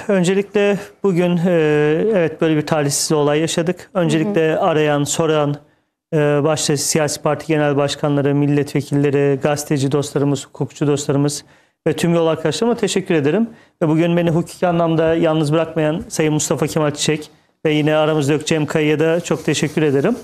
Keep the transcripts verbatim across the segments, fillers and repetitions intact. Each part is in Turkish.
Öncelikle bugün e, evet böyle bir talihsiz olay yaşadık. Öncelikle hı hı. arayan, soran, e, başta siyasi parti genel başkanları, milletvekilleri, gazeteci dostlarımız, hukukçu dostlarımız ve tüm yol arkadaşlarıma teşekkür ederim. Ve bugün beni hukuki anlamda yalnız bırakmayan Sayın Mustafa Kemal Çiçek ve yine aramızda yok Cem Kaya'ya da çok teşekkür ederim.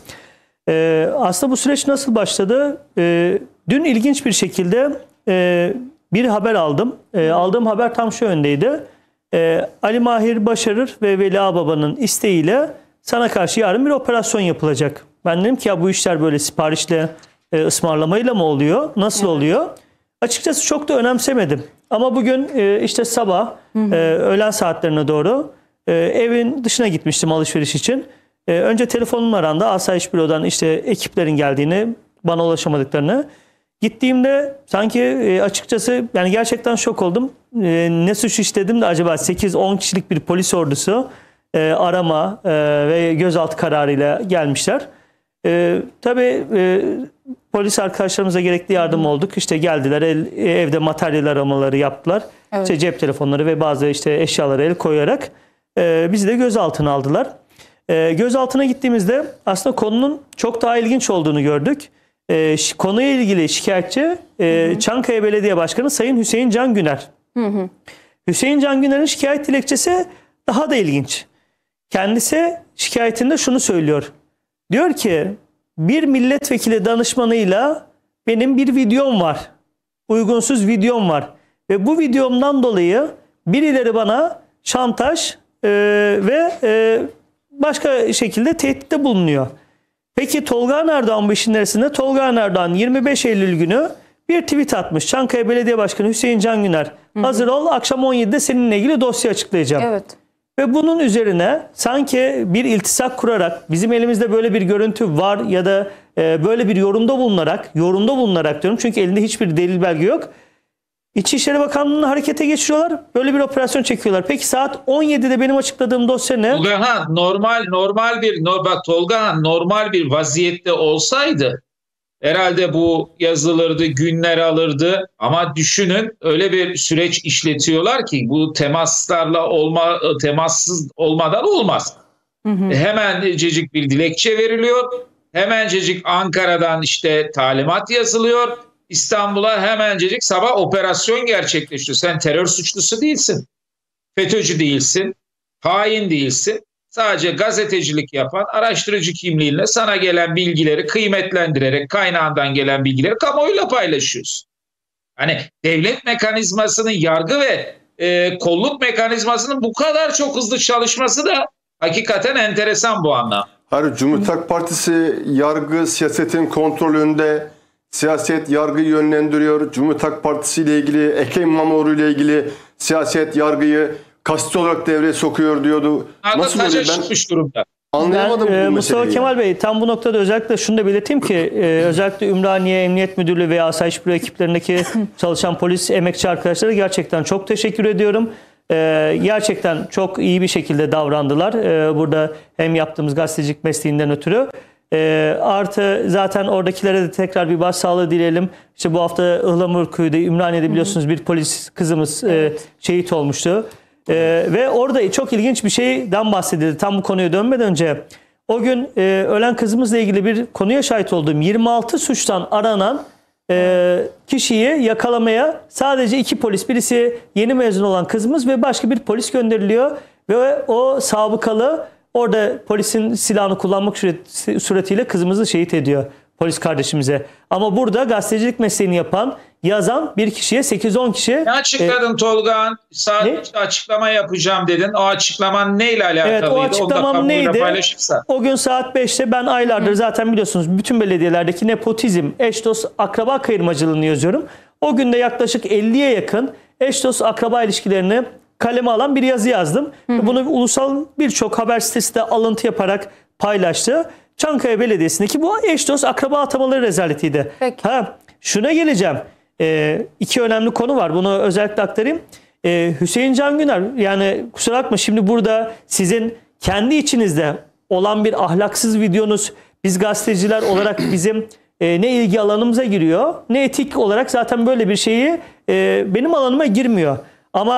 E, aslında bu süreç nasıl başladı? E, dün ilginç bir şekilde e, bir haber aldım. E, aldığım haber tam şu yöndeydi. Ee, Ali Mahir Başarır ve Veli Ağbaba'nın isteğiyle sana karşı yarın bir operasyon yapılacak. Ben dedim ki ya bu işler böyle siparişle, e, ısmarlamayla mı oluyor? Nasıl evet. oluyor? Açıkçası çok da önemsemedim. Ama bugün e, işte sabah hı hı. E, öğlen saatlerine doğru e, evin dışına gitmiştim alışveriş için. E, önce telefonum arandı. Asayiş Büro'dan işte ekiplerin geldiğini, bana ulaşamadıklarını. Gittiğimde sanki e, açıkçası yani gerçekten şok oldum. E, ne suç işledim de acaba sekiz on kişilik bir polis ordusu e, arama e, ve gözaltı kararıyla gelmişler. E, tabii e, polis arkadaşlarımıza gerekli yardım olduk. İşte geldiler el, evde materyal aramaları yaptılar. Evet. İşte cep telefonları ve bazı işte eşyaları el koyarak e, bizi de gözaltına aldılar. E, gözaltına gittiğimizde aslında konunun çok daha ilginç olduğunu gördük. E, konuyla ilgili şikayetçi e, hı hı. Çankaya Belediye Başkanı Sayın Hüseyin Can Güner. Hı hı. Hüseyin Can Güner'in şikayet dilekçesi daha da ilginç. Kendisi şikayetinde şunu söylüyor. Diyor ki bir milletvekili danışmanıyla benim bir videom var. Uygunsuz videom var. Ve bu videomdan dolayı birileri bana şantaj e, ve e, başka şekilde tehditte bulunuyor. Peki Tolga Erdoğan bu işin neresinde? Tolga Erdoğan yirmi beş Eylül günü bir tweet atmış. Çankaya Belediye Başkanı Hüseyin Can Güner. Hı hı. Hazır ol, akşam on yedide seninle ilgili dosya açıklayacağım. Evet. Ve bunun üzerine sanki bir iltisak kurarak, bizim elimizde böyle bir görüntü var ya da e, böyle bir yorumda bulunarak, yorumda bulunarak diyorum çünkü elinde hiçbir delil belge yok. İçişleri Bakanlığı'nı harekete geçiriyorlar. Böyle bir operasyon çekiyorlar. Peki saat on yedide benim açıkladığım dosya ne? Tolga normal normal bir bak Tolga normal bir vaziyette olsaydı herhalde bu yazılırdı, günler alırdı. Ama düşünün öyle bir süreç işletiyorlar ki bu temaslarla olma temassız olmadan olmaz. Hı hı. Hemencecik bir dilekçe veriliyor. Hemencecik Ankara'dan işte talimat yazılıyor. İstanbul'a hemencecik sabah operasyon gerçekleşiyor. Sen terör suçlusu değilsin. FETÖ'cü değilsin. Hain değilsin. Sadece gazetecilik yapan araştırıcı kimliğinle sana gelen bilgileri kıymetlendirerek kaynağından gelen bilgileri kamuoyuyla paylaşıyorsun. Hani devlet mekanizmasının yargı ve e, kolluk mekanizmasının bu kadar çok hızlı çalışması da hakikaten enteresan bu anlam. Hayır, Cumhuriyet Halk Partisi yargı siyasetin kontrolünde, siyaset yargıyı yönlendiriyor. Cumhuriyet Halk Partisi ile ilgili, Ekrem İmamoğlu ile ilgili siyaset yargıyı kasti olarak devreye sokuyor diyordu. Nasıl oluyor ben? Durumda. Anlayamadım ben, bu e, Mustafa Kemal Bey tam bu noktada özellikle şunu da belirteyim ki e, özellikle Ümraniye Emniyet Müdürlüğü veya Asayiş Büro ekiplerindeki çalışan polis emekçi arkadaşlara gerçekten çok teşekkür ediyorum. E, gerçekten çok iyi bir şekilde davrandılar. E, burada hem yaptığımız gazetecilik mesleğinden ötürü. E, artı zaten oradakilere de tekrar bir başsağlığı dileyelim. İşte bu hafta Ihlamurkuyu'da, Ümraniye'de biliyorsunuz bir polis kızımız e, şehit olmuştu. Ee, ve orada çok ilginç bir şeyden bahsedildi. Tam bu konuya dönmeden önce o gün e, ölen kızımızla ilgili bir konuya şahit olduğum yirmi altı suçtan aranan e, kişiyi yakalamaya sadece iki polis, birisi yeni mezun olan kızımız ve başka bir polis gönderiliyor ve o sabıkalı orada polisin silahını kullanmak suretiyle kızımızı şehit ediyor polis kardeşimize. Ama burada gazetecilik mesleğini yapan, yazan bir kişiye sekiz on kişi... Ne açıkladın e, Tolga? Saat ne? Açıklama yapacağım dedin. O açıklaman neyle alakalıydı? Evet, o açıklamam neydi? O gün saat beşte ben aylardır Hı. zaten biliyorsunuz bütün belediyelerdeki nepotizm, eş dost, akraba kayırmacılığını yazıyorum. O günde yaklaşık elliye yakın eş dost, akraba ilişkilerini kaleme alan bir yazı yazdım. Hı. Bunu ulusal birçok haber sitesi de alıntı yaparak paylaştı. Çankaya Belediyesi'ndeki bu eş dost akraba atamaları rezaletiydi. Peki. Ha, şuna geleceğim. Ee, iki önemli konu var. Bunu özellikle aktarayım. Ee, Hüseyin Can Güner, yani kusura bakma şimdi burada sizin kendi içinizde olan bir ahlaksız videonuz biz gazeteciler olarak bizim e, ne ilgi alanımıza giriyor ne etik olarak zaten böyle bir şeyi e, benim alanıma girmiyor. Ama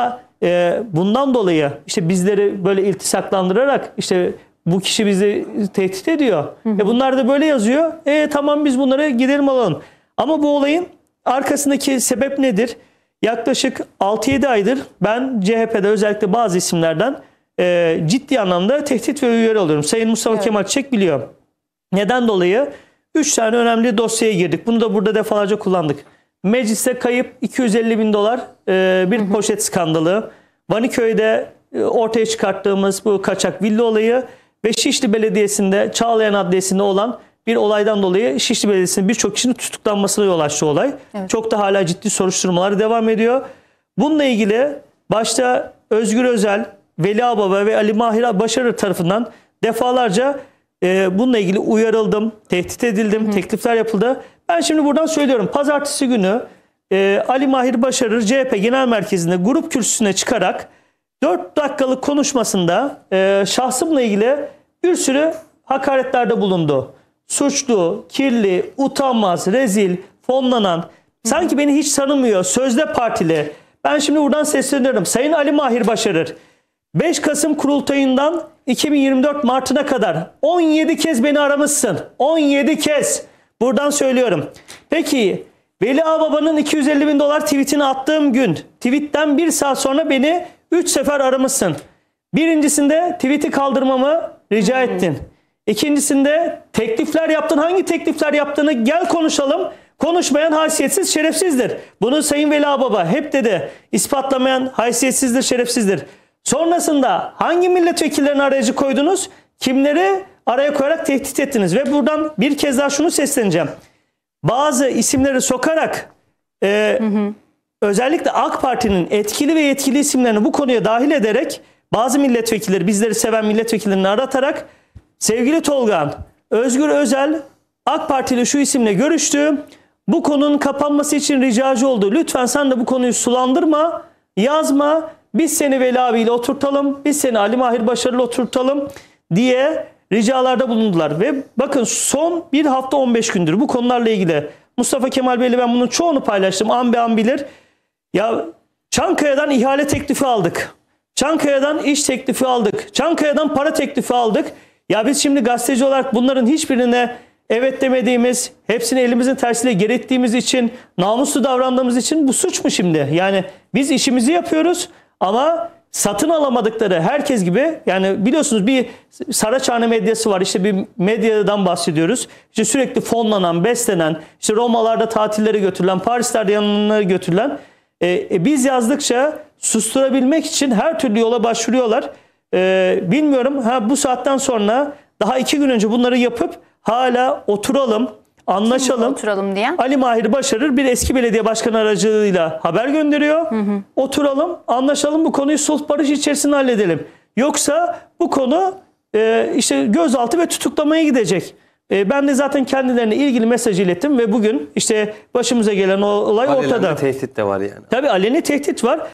e, bundan dolayı işte bizleri böyle iltisaklandırarak işte bu kişi bizi tehdit ediyor. Hı hı. E bunlar da böyle yazıyor. E tamam biz bunları gidelim alalım. Ama bu olayın arkasındaki sebep nedir? Yaklaşık altı yedi aydır ben C H P'de özellikle bazı isimlerden e, ciddi anlamda tehdit ve uyarı alıyorum. Sayın Mustafa Evet. Kemal Çek biliyor. Neden dolayı? Üç tane önemli dosyaya girdik. Bunu da burada defalarca kullandık. Mecliste kayıp iki yüz elli bin dolar e, bir poşet skandalı. Vaniköy'de e, ortaya çıkarttığımız bu kaçak villa olayı ve Şişli Belediyesi'nde Çağlayan Adliyesi'nde olan bir olaydan dolayı Şişli Belediyesi'nin birçok kişinin tutuklanmasına yol açtı olay. Evet. Çok da hala ciddi soruşturmalar devam ediyor. Bununla ilgili başta Özgür Özel, Veli Ağbaba ve Ali Mahir Başarır tarafından defalarca e, bununla ilgili uyarıldım, tehdit edildim, hı hı. teklifler yapıldı. Ben şimdi buradan söylüyorum. Pazartesi günü e, Ali Mahir Başarır C H P Genel Merkezi'nde grup kürsüsüne çıkarak dört dakikalık konuşmasında e, şahsımla ilgili bir sürü hakaretlerde bulundu. Suçlu, kirli, utanmaz, rezil, fonlanan, sanki beni hiç tanımıyor, sözde partili. Ben şimdi buradan sesleniyorum. Sayın Ali Mahir Başarır, beş Kasım kurultayından iki bin yirmi dört Mart'ına kadar on yedi kez beni aramışsın. on yedi kez. Buradan söylüyorum. Peki Veli Ağbaba'nın iki yüz elli bin dolar tweetini attığım gün, tweetten bir saat sonra beni üç sefer aramışsın. Birincisinde tweeti kaldırmamı rica ettin. İkincisinde teklifler yaptın. Hangi teklifler yaptığını gel konuşalım. Konuşmayan haysiyetsiz, şerefsizdir. Bunu Sayın Veli Ağbaba hep dedi. İspatlamayan haysiyetsizdir, şerefsizdir. Sonrasında hangi milletvekillerine aracı koydunuz? Kimleri araya koyarak tehdit ettiniz? Ve buradan bir kez daha şunu sesleneceğim. Bazı isimleri sokarak e, hı hı. özellikle AK Parti'nin etkili ve yetkili isimlerini bu konuya dahil ederek bazı milletvekilleri, bizleri seven milletvekillerini aratarak sevgili Tolgağan, Özgür Özel AK Partili şu isimle görüştü. Bu konunun kapanması için ricacı oldu. Lütfen sen de bu konuyu sulandırma, yazma. Biz seni Veli abiyle oturtalım, biz seni Ali Mahir Başarı'yla oturtalım diye ricalarda bulundular. Ve bakın son bir hafta on beş gündür bu konularla ilgili Mustafa Kemal Bey'le ben bunun çoğunu paylaştım. An be an bilir. Ya Çankaya'dan ihale teklifi aldık. Çankaya'dan iş teklifi aldık. Çankaya'dan para teklifi aldık. Ya biz şimdi gazeteci olarak bunların hiçbirine evet demediğimiz, hepsini elimizin tersiyle geri ettiğimiz için, namuslu davrandığımız için bu suç mu şimdi? Yani biz işimizi yapıyoruz ama satın alamadıkları herkes gibi, yani biliyorsunuz bir Saraçhane medyası var, işte bir medyadan bahsediyoruz. İşte sürekli fonlanan, beslenen, işte Romalarda tatillere götürülen, Parislerde yanlarına götürülen, e, biz yazdıkça susturabilmek için her türlü yola başvuruyorlar. E, bilmiyorum ha bu saatten sonra daha iki gün önce bunları yapıp hala oturalım, anlaşalım. Oturalım diyen. Ali Mahir Başarır bir eski belediye başkanı aracılığıyla haber gönderiyor. Hı hı. Oturalım, anlaşalım, bu konuyu sulh barış içerisinde halledelim. Yoksa bu konu e, işte gözaltı ve tutuklamaya gidecek. E, ben de zaten kendilerine ilgili mesaj ilettim ve bugün işte başımıza gelen o olay Alenen ortada. tehdit de var yani. Tabii aleni tehdit var.